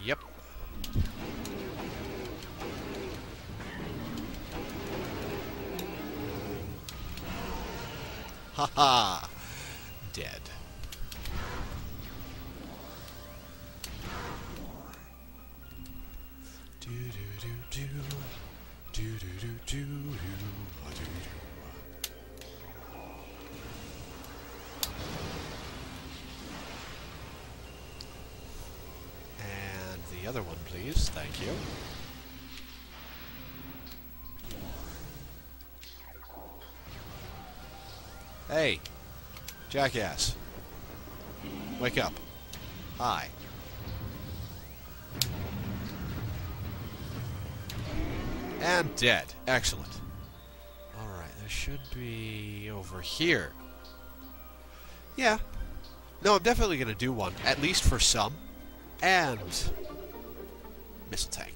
Yep. Haha! Dead. Do do do do do do do do do do. And the other one, please. Thank you. Hey, jackass. Wake up. Hi. And dead. Excellent. Alright, there should be over here. Yeah. No, I'm definitely going to do one, at least for some. And missile tank.